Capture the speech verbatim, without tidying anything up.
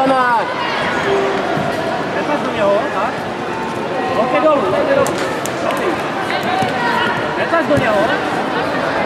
Zuzana! Netlač do něho, tak? Loket dolů, loket dolů. Netlač do něho.